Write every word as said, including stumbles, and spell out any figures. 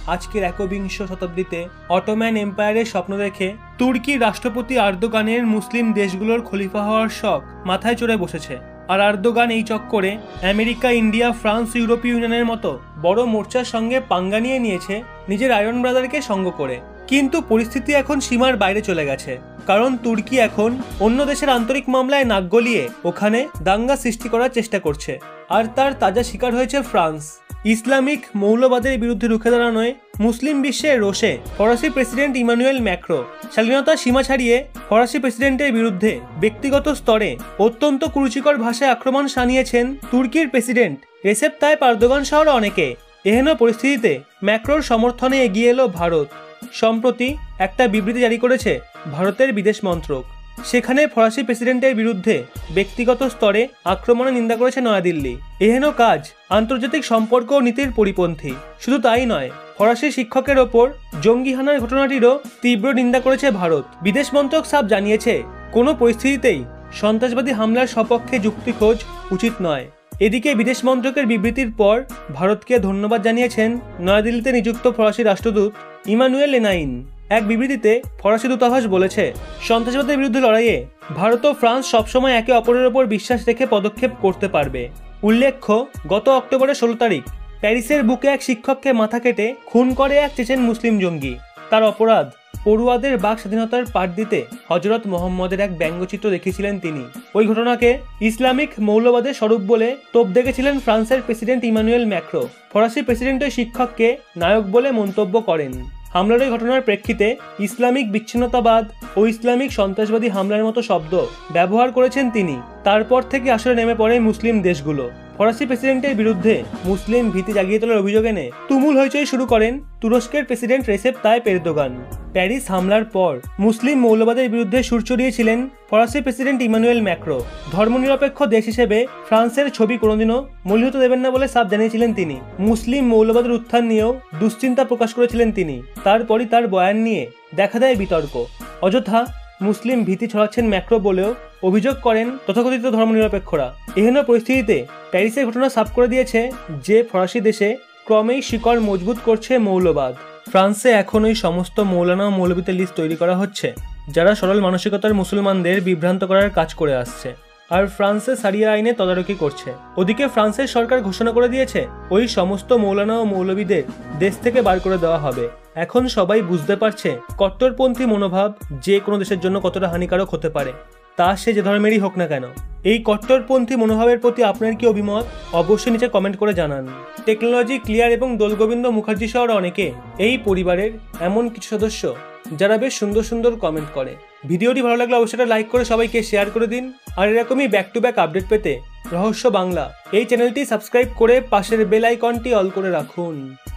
আজকের একবিংশ শতাব্দীতে অটোম্যান এম্পায়ারের স্বপ্ন দেখে তুর্কির রাষ্ট্রপতি আর্দোগানের মুসলিম দেশগুলোর খলিফা হওয়ার শখ মাথায় চড়ে বসেছে। আর আর্দোগান এই চক্করে আমেরিকা, ইন্ডিয়া, ফ্রান্স, ইউরোপীয় ইউনিয়নের মতো বড় মোর্চার সঙ্গে পাঙ্গা নিয়ে নিয়েছে নিজের আয়রন ব্রাদারকে সঙ্গ করে। কিন্তু পরিস্থিতি এখন সীমার বাইরে চলে গেছে, কারণ তুর্কি এখন অন্য দেশের আন্তরিক মামলায় নাক গলিয়ে ওখানে দাঙ্গা সৃষ্টি করার চেষ্টা করছে। আর তার তাজা শিকার হয়েছে ফ্রান্স। ইসলামিক মৌলবাদের বিরুদ্ধে রুখে দাঁড়ানোয় মুসলিম বিশ্বের রোষে ফরাসি প্রেসিডেন্ট ইমানুয়েল ম্যাক্রো শালীনতার সীমা ছাড়িয়ে ফরাসি প্রেসিডেন্টের বিরুদ্ধে ব্যক্তিগত স্তরে অত্যন্ত কুরুচিকর ভাষায় আক্রমণ শানিয়েছেন তুর্কির প্রেসিডেন্ট রেসেপ তাইপ এরদোগান সহ অনেকে। এহেন পরিস্থিতিতে ম্যাক্রোর সমর্থনে এগিয়ে এলো ভারত। সম্প্রতি একটা বিবৃতি জারি করেছে ভারতের বিদেশ মন্ত্রক। সেখানে ফরাসি প্রেসিডেন্টের বিরুদ্ধে ব্যক্তিগত স্তরে আক্রমণের নিন্দা করেছে নয়াদিল্লি। এহেন কাজ আন্তর্জাতিক সম্পর্ক ও নীতির পরিপন্থী। শুধু তাই নয়, ফরাসি শিক্ষকের ওপর জঙ্গি হানার ঘটনাটিরও তীব্র নিন্দা করেছে ভারত। বিদেশ মন্ত্রক সাফ জানিয়েছে, কোনো পরিস্থিতিতেই সন্ত্রাসবাদী হামলার সপক্ষে যুক্তি খোঁজ উচিত নয়। এদিকে বিদেশ মন্ত্রকের বিবৃতির পর ভারতকে ধন্যবাদ জানিয়েছেন নয়াদিল্লিতে নিযুক্ত ফরাসি রাষ্ট্রদূত ইমানুয়েল লেনাইন। এক বিবৃতিতে ফরাসি দূতাবাস বলেছে, সন্ত্রাসবাদের বিরুদ্ধে লড়াইয়ে ভারত ও ফ্রান্স সবসময় একে অপরের ওপর বিশ্বাস রেখে পদক্ষেপ করতে পারবে। উল্লেখ্য, গত অক্টোবরের ষোলো তারিখ প্যারিসের বুকে এক শিক্ষককে মাথা কেটে খুন করে এক চেচেন মুসলিম জঙ্গি। তার অপরাধ, পড়ুয়াদের বাক স্বাধীনতার পাঠ দিতে হজরত মোহাম্মদের এক ব্যঙ্গচিত্র দেখিয়েছিলেন তিনি। ওই ঘটনাকে ইসলামিক মৌলবাদের স্বরূপ বলে তোপ দেখেছিলেন ফ্রান্সের প্রেসিডেন্ট ইমানুয়েল ম্যাক্রো। ফরাসি প্রেসিডেন্ট ওই শিক্ষককে নায়ক বলে মন্তব্য করেন। হামলার এই ঘটনার প্রেক্ষিতে ইসলামিক বিচ্ছিন্নতাবাদ ও ইসলামিক সন্ত্রাসবাদী হামলার মতো শব্দ ব্যবহার করেছেন তিনি। তারপর থেকে আসলে নেমে পড়ে মুসলিম দেশগুলো। ফরাসি প্রেসিডেন্টের বিরুদ্ধে মুসলিম ভীতি জাগিয়ে তোলার অভিযোগ এনে তুমুল হইচই শুরু করেন তুরস্কের president Recep Tayyip Erdogan. Paris হামলার পর মুসলিম মৌলবাদের বিরুদ্ধে সুর চড়িয়েছিলেন ফরাসি প্রেসিডেন্ট ইমানুয়েল ম্যাক্রো। ধর্মনিরপেক্ষ দেশ হিসেবে ফ্রান্সের ছবি কোনোদিনও মূল্য হতে দেবেন না বলে সাফ জানিয়েছিলেন তিনি। মুসলিম মৌলবাদের উত্থান নিয়েও দুশ্চিন্তা প্রকাশ করেছিলেন তিনি। তারপরই তার বয়ান নিয়ে দেখা দেয় বিতর্ক। অযথা মুসলিম ভীতি ছড়াচ্ছেন ম্যাক্রো বলেও অভিযোগ করেন তথাকথিত ধর্মনিরপেক্ষরা। এহেন পরিস্থিতিতে প্যারিসের ঘটনা সাফ করে দিয়েছে যে ফরাসি দেশে ক্রমেই শিকড় মজবুত করছে মৌলবাদ। ফ্রান্সে এখন ওই সমস্ত মৌলানা ও মৌলবীদের লিস্ট তৈরি করা হচ্ছে যারা সরল মানসিকতার মুসলমানদের বিভ্রান্ত করার কাজ করে আসছে, আর ফ্রান্সে সারিয়া আইনে তদারকি করছে। ওদিকে ফ্রান্সের সরকার ঘোষণা করে দিয়েছে ওই সমস্ত মৌলানা ও মৌলবীদের দেশ থেকে বার করে দেওয়া হবে। এখন সবাই বুঝতে পারছে কট্টরপন্থী মনোভাব যে কোনো দেশের জন্য কতটা হানিকারক হতে পারে, তা সে যে ধর্মেরই হোক না কেন। এই কট্টরপন্থী মনোভাবের প্রতি আপনার কি অভিমত অবশ্যই নিচে কমেন্ট করে জানান। টেকনোলজি ক্লিয়ার এবং দোলগোবিন্দ মুখার্জি সহ অনেকে এই পরিবারের এমন কিছু সদস্য যারা বেশ সুন্দর সুন্দর কমেন্ট করে। ভিডিওটি ভালো লাগলে অবশ্যই লাইক করে সবাইকে শেয়ার করে দিন। আর এরকমই ব্যাক টু ব্যাক আপডেট পেতে রহস্য বাংলা এই চ্যানেলটি সাবস্ক্রাইব করে পাশের বেল আইকনটি অল করে রাখুন।